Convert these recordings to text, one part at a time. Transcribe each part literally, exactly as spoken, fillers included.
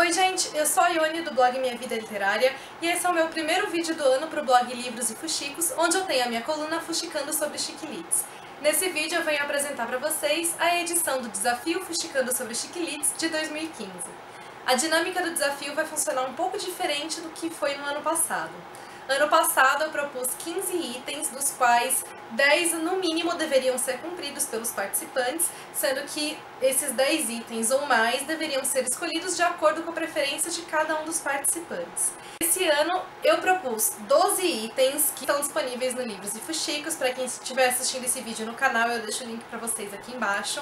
Oi gente, eu sou a Ione do blog Minha Vida Literária e esse é o meu primeiro vídeo do ano pro blog Livros e Fuxicos, onde eu tenho a minha coluna Fuxicando sobre Chiquilites. Nesse vídeo eu venho apresentar para vocês a edição do desafio Fuxicando sobre Chiquilites de dois mil e quinze. A dinâmica do desafio vai funcionar um pouco diferente do que foi no ano passado. Ano passado eu propus quinze itens, dos quais dez no mínimo deveriam ser cumpridos pelos participantes, sendo que esses dez itens ou mais deveriam ser escolhidos de acordo com a preferência de cada um dos participantes. Esse ano eu propus doze itens que estão disponíveis no Livros e Fuxicos. Para quem estiver assistindo esse vídeo no canal, eu deixo o link para vocês aqui embaixo.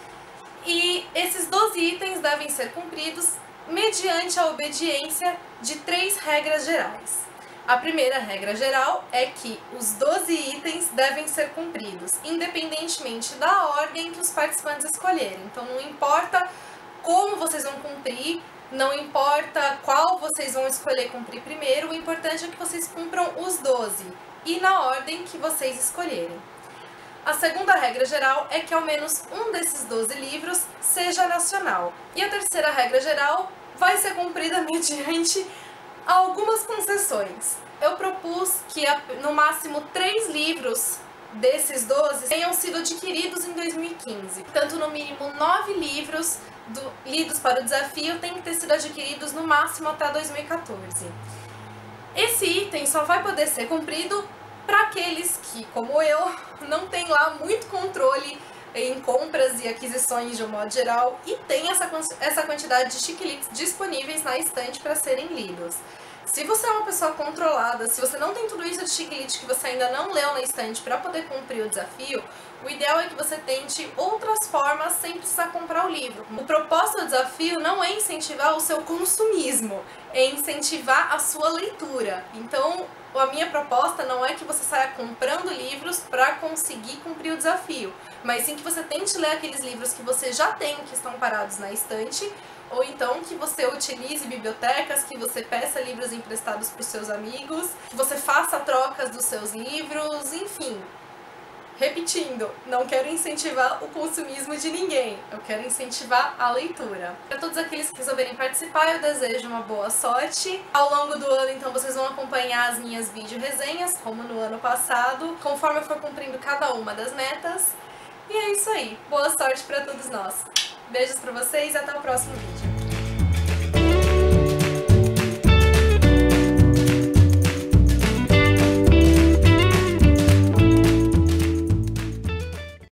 E esses doze itens devem ser cumpridos mediante a obediência de três regras gerais. A primeira regra geral é que os doze itens devem ser cumpridos, independentemente da ordem que os participantes escolherem. Então não importa como vocês vão cumprir, não importa qual vocês vão escolher cumprir primeiro, o importante é que vocês cumpram os doze e na ordem que vocês escolherem. A segunda regra geral é que ao menos um desses doze livros seja nacional. E a terceira regra geral vai ser cumprida mediante algumas concessões. Eu propus que no máximo três livros desses doze tenham sido adquiridos em dois mil e quinze. Portanto, no mínimo nove livros do, lidos para o desafio têm que ter sido adquiridos no máximo até dois mil e quatorze. Esse item só vai poder ser cumprido para aqueles que, como eu, não tem lá muito controle em compras e aquisições de um modo geral e tem essa, essa quantidade de chiquilites disponíveis na estante para serem lidos. Se você é uma pessoa controlada, se você não tem tudo isso de chiquilite que você ainda não leu na estante para poder cumprir o desafio, o ideal é que você tente outras formas sem precisar comprar o livro. O propósito do desafio não é incentivar o seu consumismo, é incentivar a sua leitura. Então, a minha proposta não é que você saia comprando livros para conseguir cumprir o desafio, mas sim que você tente ler aqueles livros que você já tem, que estão parados na estante, ou então que você utilize bibliotecas, que você peça livros emprestados para os seus amigos, que você faça trocas dos seus livros, enfim. Repetindo, não quero incentivar o consumismo de ninguém, eu quero incentivar a leitura. Para todos aqueles que resolverem participar, eu desejo uma boa sorte. Ao longo do ano, então, vocês vão acompanhar as minhas vídeo-resenhas, como no ano passado, conforme eu for cumprindo cada uma das metas. E é isso aí, boa sorte para todos nós. Beijos pra vocês e até o próximo vídeo.